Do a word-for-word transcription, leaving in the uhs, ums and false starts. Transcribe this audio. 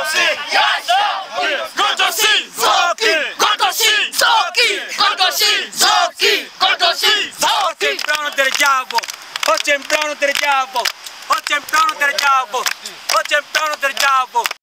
Gordosi, Gordosi, Zocchi, Gordosi, Zocchi, Gordosi, Zocchi, Gordosi, Zocchi. Temprano del diavolo, oh temprano del diavolo, oh temprano del diavolo, oh temprano del diavolo.